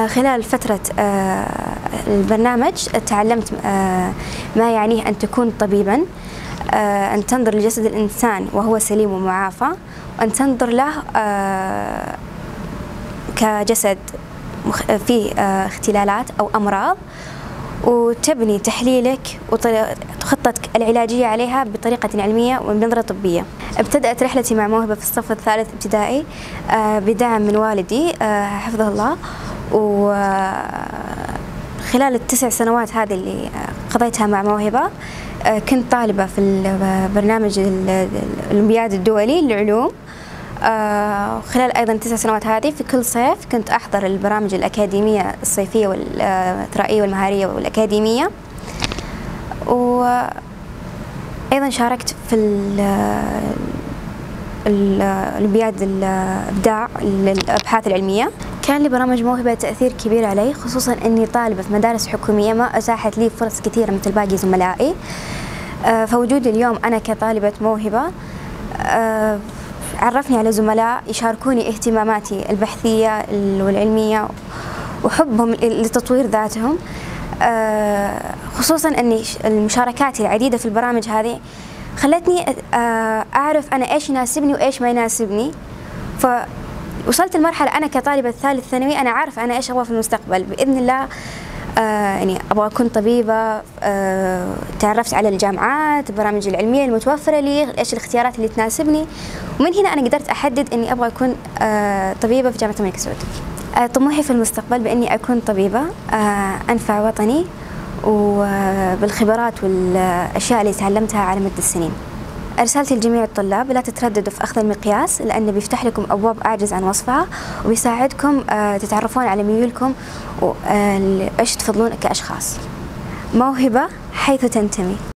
خلال فترة البرنامج تعلمت ما يعنيه أن تكون طبيباً، أن تنظر لجسد الإنسان وهو سليم ومعافى، وأن تنظر له كجسد فيه اختلالات أو أمراض، وتبني تحليلك وخطتك العلاجية عليها بطريقة علمية وبنظرة طبية. ابتدأت رحلتي مع موهبة في الصف الثالث ابتدائي بدعم من والدي حفظه الله، وخلال ال9 سنوات هذه اللي قضيتها مع موهبة كنت طالبة في البرنامج الأولمبياد الدولي للعلوم. خلال أيضا 9 سنوات هذه في كل صيف كنت أحضر البرامج الأكاديمية الصيفية والثرائية والمهارية والأكاديمية، وأيضا شاركت في الأولمبياد الإبداع للأبحاث العلمية. كان لبرامج موهبة تأثير كبير علي، خصوصا أني طالبة في مدارس حكومية ما أتاحت لي فرص كثيرة مثل باقي زملائي. فوجودي اليوم أنا كطالبة موهبة عرفني على زملاء يشاركوني اهتماماتي البحثية والعلمية وحبهم لتطوير ذاتهم، خصوصا أني المشاركات العديدة في البرامج هذه خلتني أعرف أنا إيش يناسبني وإيش ما يناسبني. فوصلت لمرحلة أنا كطالبة ثالث ثانوي أنا عارفة أنا إيش أبغى في المستقبل بإذن الله. يعني أبغى أكون طبيبة. تعرفت على الجامعات، البرامج العلمية المتوفرة لي، إيش الاختيارات اللي تناسبني، ومن هنا أنا قدرت أحدد إني أبغى أكون طبيبة في جامعة الملك سعود. طموحي في المستقبل بإني أكون طبيبة أنفع وطني وبالخبرات والأشياء اللي تعلمتها على مدى السنين. رسالتي لجميع الطلاب: لا تترددوا في أخذ المقياس، لأنه بيفتح لكم أبواب أعجز عن وصفها، وبيساعدكم تتعرفون على ميولكم وإيش تفضلون كأشخاص. موهبة حيث تنتمي.